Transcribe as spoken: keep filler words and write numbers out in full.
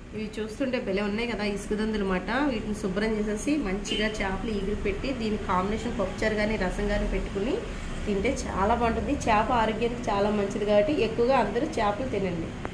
ఇవి చూస్తుంటే భలే ఉన్నాయి కదా ఇసుకదందులు అన్నమాట. వీటిని శుభ్రం చేసేసి మంచిగా చేపలు ఈగురు పెట్టి దీని కాంబినేషన్ పప్పుచారు కానీ రసం కానీ పెట్టుకుని తింటే చాలా బాగుంటుంది. చేప ఆరోగ్యానికి చాలా మంచిది కాబట్టి ఎక్కువగా అందరూ చేపలు తినండి.